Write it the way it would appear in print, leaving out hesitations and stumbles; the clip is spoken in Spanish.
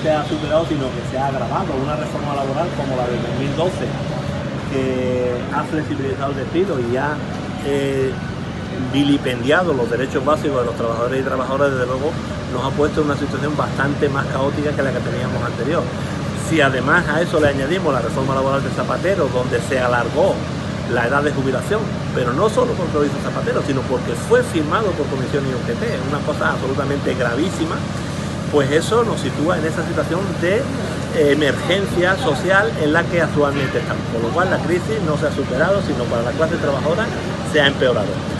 se ha superado, sino que se ha agravado. Una reforma laboral como la de 2012, que ha flexibilizado el despido y ha vilipendiado los derechos básicos de los trabajadores y trabajadoras, desde luego nos ha puesto en una situación bastante más caótica que la que teníamos anterior. Si además a eso le añadimos la reforma laboral de Zapatero, donde se alargó la edad de jubilación, pero no solo porque lo hizo Zapatero, sino porque fue firmado por Comisión y UGT, una cosa absolutamente gravísima, pues eso nos sitúa en esa situación de emergencia social en la que actualmente estamos, con lo cual la crisis no se ha superado, sino para la clase trabajadora se ha empeorado.